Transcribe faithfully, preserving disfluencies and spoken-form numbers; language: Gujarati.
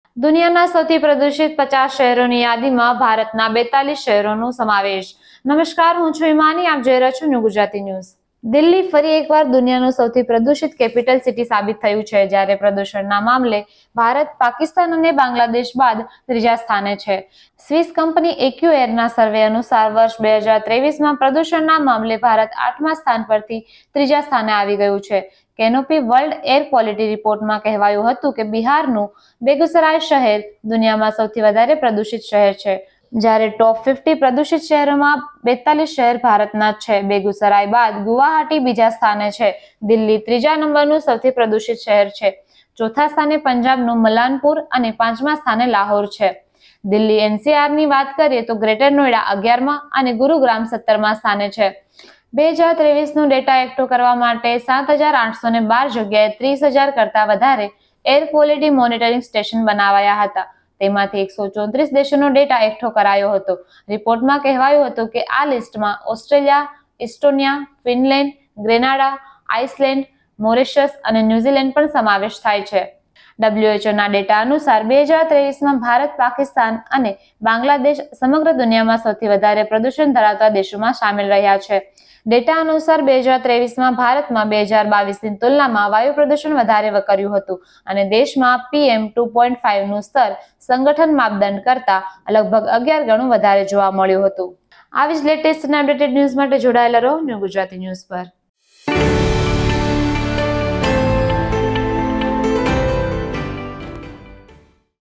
દુનિયાના સૌથી પ્રદૂષિત પચાસ શહેરોની યાદીમાં ભારતના બેતાલીસ શહેરોનો સમાવેશ। નમસ્કાર, હું છું હિમાની, આપ જોઈ રહ્યા છો ન્યૂ ગુજરાતી ન્યૂઝ। દિલ્હી ફરી એકવાર દુનિયાનું સૌથી પ્રદૂષિત કેપિટલ સિટી સાબિત થયું છે, જ્યારે પ્રદૂષણના મામલે ભારત પાકિસ્તાન અને બાંગ્લાદેશ બાદ ત્રીજા સ્થાને છે। સ્વિસ કંપની એક્યુએરના સર્વે અનુસાર વર્ષ બે હજાર ત્રેવીસમાં પ્રદૂષણના મામલે ભારત આઠમા સ્થાન પરથી ત્રીજા સ્થાને આવી ગયું છે। કેનોપી વર્લ્ડ એર ક્વોલિટી રિપોર્ટમાં કહેવાયું હતું કે બિહારનું બેગુસરાય શહેર દુનિયામાં સૌથી વધારે પ્રદૂષિત શહેર છે, જ્યારે ટોપ પચાસ પ્રદૂષિત શહેરોમાં બેતાલીસ શહેર ભારતના જ છે। બેગુસરાય બાદ ગુવાહાટી બીજા સ્થાને છે। દિલ્હી ત્રીજા નંબરનું સૌથી પ્રદૂષિત શહેર છે। ચોથા સ્થાને પંજાબનું મલાનપુર અને પાંચમા સ્થાને લાહોર છે। દિલ્હી એનસીઆરની વાત કરીએ તો ગ્રેટર નોઈડા અગિયારમાં અને ગુરુગ્રામ સત્તરમા સ્થાને છે। બે હજાર ત્રેવીસનો ડેટા એકઠો કરવા માટે સાત હજાર આઠસો ને બાર જગ્યાએ ત્રીસ હજાર કરતા વધારે એર ક્વોલિટી મોનિટરિંગ સ્ટેશન બનાવાયા હતા। તેમાંથી એકસો ચોત્રીસ દેશોનો ડેટા એકઠો કરાયો હતો। રિપોર્ટમાં કહેવાયું હતું કે આ લિસ્ટમાં Australia, Estonia, Finland, Grenada, Iceland, Mauritius અને ન્યૂઝીલેન્ડ પણ સમાવેશ થાય છે। ડબ્લ્યુએચઓના ડેટા અનુસાર બે હજાર ત્રેવીસમાં ભારત, પાકિસ્તાન અને બાંગ્લાદેશ સમગ્ર દુનિયામાં સૌથી વધારે પ્રદૂષણ ધરાવતા દેશોમાં સામેલ રહ્યા છે। ડેટા અનુસાર બે હજાર ત્રેવીસમાં ભારતમાં બે હજાર બાવીસની તુલનામાં વાયુ પ્રદૂષણ વધારે વકર્યું હતું અને દેશમાં પીએમ ટુ પોઈન્ટ ફાઈવનું સ્તર સંગઠન માપદંડ કરતાં લગભગ અગિયાર ગણું વધારે જોવા મળ્યું હતું। આવી જ લેટેસ્ટ અને અપડેટેડ ન્યૂઝ માટે જોડાયેલા રહો ન્યૂ ગુજરાતી ન્યૂઝ પર।